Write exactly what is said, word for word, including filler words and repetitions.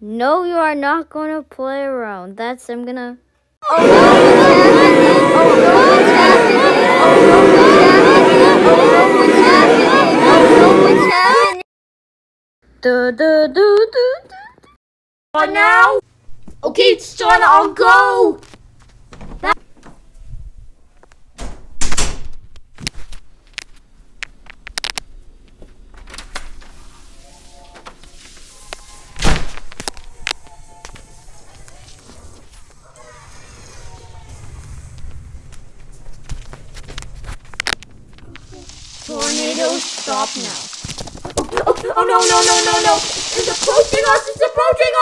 No, you are not going to play around. That's, I'm gonna... Oh no, what's happening? Oh no, what's happening? Oh no, what's happening? Oh no, what's happening? Do, do, do, do, do. On now? Okay, it's done, I'll go! That Tornado, stop now. Oh, oh no, no, no, no, no! It's approaching us! It's approaching